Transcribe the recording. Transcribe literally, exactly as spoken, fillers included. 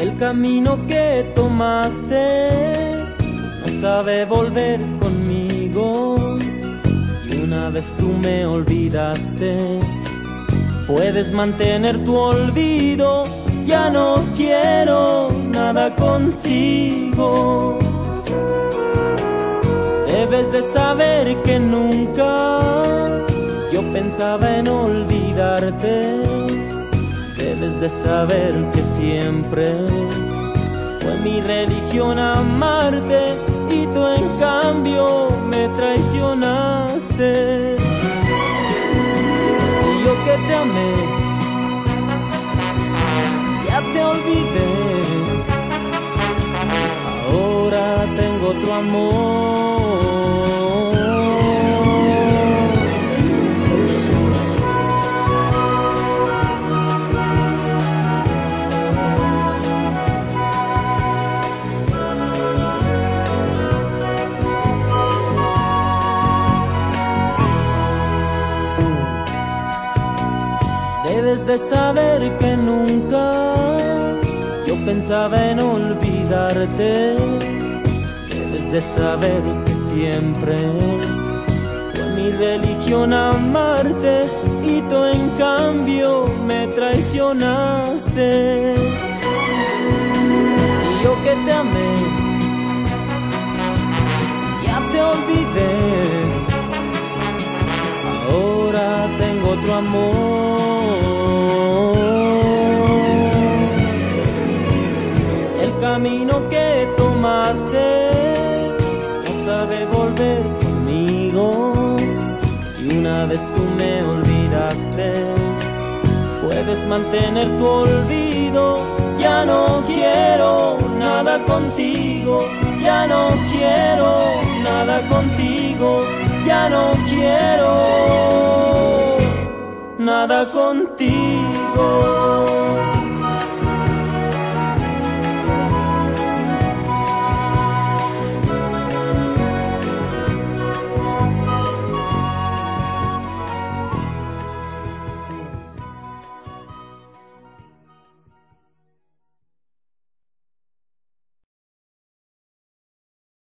El camino que tomaste no sabe volver conmigo. Si una vez tú me olvidaste, puedes mantener tu olvido. Ya no quiero nada contigo. Debes de saber que nunca yo pensaba en olvidarte. Debes de saber que siempre fue mi religión amarte, y tú en cambio me traicionaste. Y yo que te amé, ya te olvidé. Ahora tengo otro amor. Debes de saber que nunca yo pensaba en olvidarte. Debes de saber que siempre fue mi religión amarte, y tú en cambio me traicionaste. Y yo que te amé, ya te olvidé. Ahora tengo otro amor. El camino que tomaste no sabe volver conmigo. Si una vez tú me olvidaste, puedes mantener tu olvido. Ya no quiero nada contigo. Ya no quiero nada contigo. Ya no quiero nada contigo.